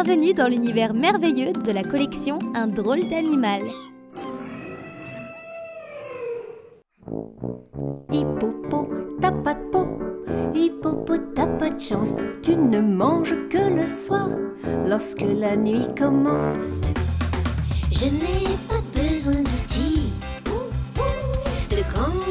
Bienvenue dans l'univers merveilleux de la collection Un drôle d'animal. Hippopo, t'as pas de peau. Hippopo, t'as pas de chance. Tu ne manges que le soir. Lorsque la nuit commence, Je n'ai pas besoin d'outils, de grands